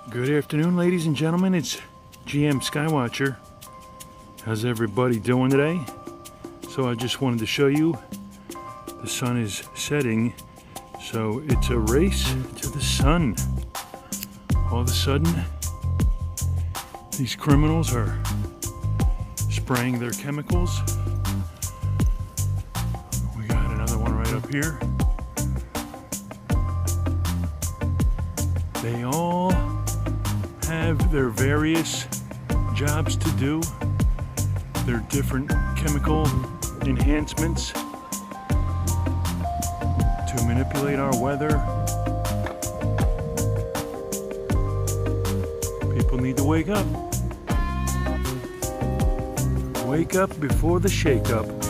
Good afternoon, ladies and gentlemen. It's GM Skywatcher. How's everybody doing today? So I just wanted to show you the sun is setting, so it's a race to the sun. All of a sudden, these criminals are spraying their chemicals. We got another one right up here. They all have their various jobs to do, their different chemical enhancements to manipulate our weather. People need to wake up. Wake up before the shake-up.